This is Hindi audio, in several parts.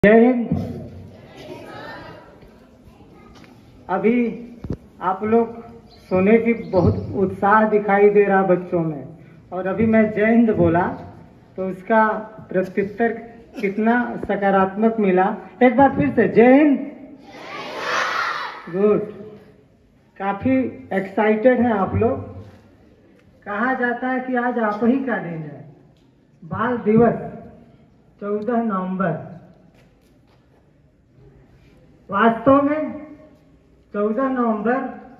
जय हिंद। अभी आप लोग सोने की बहुत उत्साह दिखाई दे रहा बच्चों में, और अभी मैं जय हिंद बोला तो उसका प्रत्युत्तर कितना सकारात्मक मिला। एक बार फिर से जय हिंद। गुड। काफी एक्साइटेड हैं आप लोग। कहा जाता है कि आज आप ही का दिन है, बाल दिवस 14 नवंबर। वास्तव में 14 नवंबर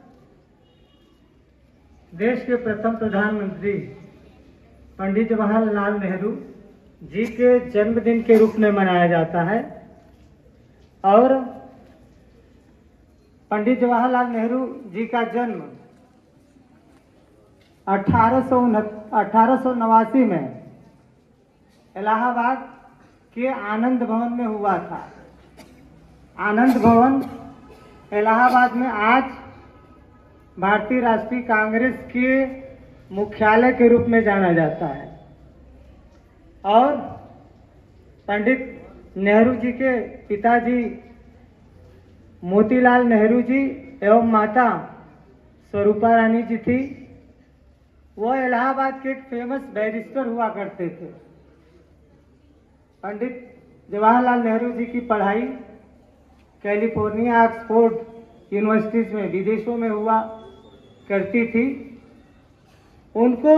देश के प्रथम प्रधानमंत्री पंडित जवाहरलाल नेहरू जी के जन्मदिन के रूप में मनाया जाता है। और पंडित जवाहरलाल नेहरू जी का जन्म 1889 में इलाहाबाद के आनंद भवन में हुआ था। आनंद भवन इलाहाबाद में आज भारतीय राष्ट्रीय कांग्रेस के मुख्यालय के रूप में जाना जाता है। और पंडित नेहरू जी के पिताजी मोतीलाल नेहरू जी एवं माता स्वरूपा रानी जी थी। वह इलाहाबाद के एक फेमस बैरिस्टर हुआ करते थे। पंडित जवाहरलाल नेहरू जी की पढ़ाई कैलिफोर्निया, ऑक्सफोर्ड यूनिवर्सिटीज में, विदेशों में हुआ करती थी। उनको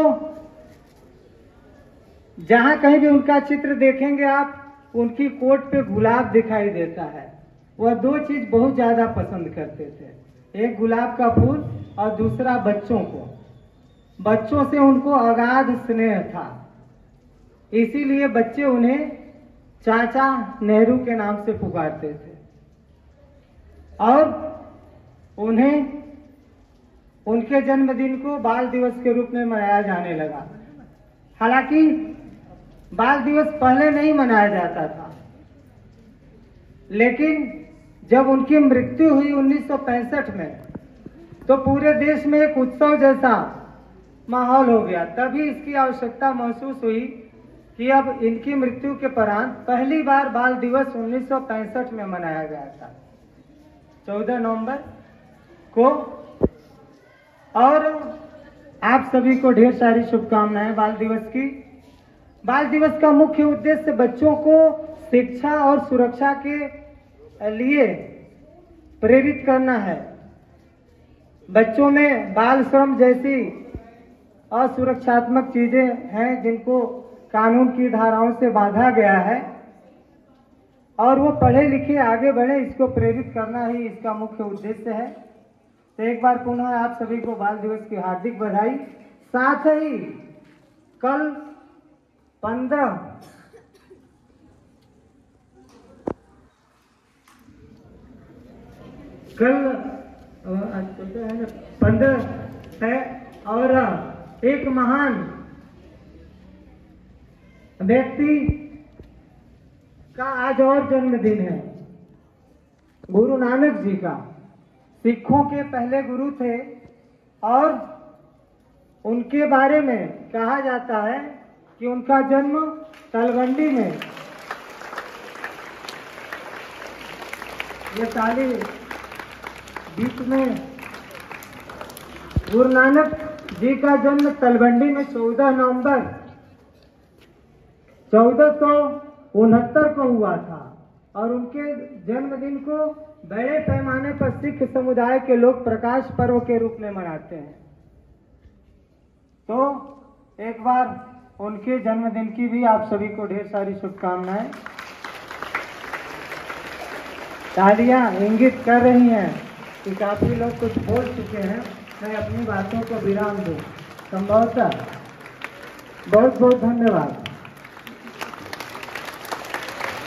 जहां कहीं भी उनका चित्र देखेंगे आप, उनकी कोट पे गुलाब दिखाई देता है। वह दो चीज बहुत ज्यादा पसंद करते थे, एक गुलाब का फूल और दूसरा बच्चों को। बच्चों से उनको अगाध स्नेह था, इसीलिए बच्चे उन्हें चाचा नेहरू के नाम से पुकारते थे। और उन्हें उनके जन्मदिन को बाल दिवस के रूप में मनाया जाने लगा। हालांकि बाल दिवस पहले नहीं मनाया जाता था, लेकिन जब उनकी मृत्यु हुई 1965 में, तो पूरे देश में एक उत्सव जैसा माहौल हो गया। तभी इसकी आवश्यकता महसूस हुई कि अब इनकी मृत्यु के परांत पहली बार बाल दिवस 1965 में मनाया गया था, 14 नवंबर को। और आप सभी को ढेर सारी शुभकामनाएं बाल दिवस की। बाल दिवस का मुख्य उद्देश्य बच्चों को शिक्षा और सुरक्षा के लिए प्रेरित करना है। बच्चों में बाल श्रम जैसी असुरक्षात्मक चीजें हैं जिनको कानून की धाराओं से बांधा गया है, और वो पढ़े लिखे आगे बढ़े, इसको प्रेरित करना ही इसका मुख्य उद्देश्य है। तो एक बार पुनः आप सभी को बाल दिवस की हार्दिक बधाई। साथ ही कल 15 है, और एक महान व्यक्ति का आज और जन्मदिन है, गुरु नानक जी का। सिखों के पहले गुरु थे, और उनके बारे में कहा जाता है कि उनका जन्म तलवंडी में, ये ताली बीच में, गुरु नानक जी का जन्म तलवंडी में 14 नवंबर 1469 को हुआ था। और उनके जन्मदिन को बड़े पैमाने पर सिख समुदाय के लोग प्रकाश पर्व के रूप में मनाते हैं। तो एक बार उनके जन्मदिन की भी आप सभी को ढेर सारी शुभकामनाएं। तालियां इंगित कर रही हैं कि काफी लोग कुछ बोल चुके हैं, मैं अपनी बातों को विराम दूं। संभवतः बहुत बहुत धन्यवाद।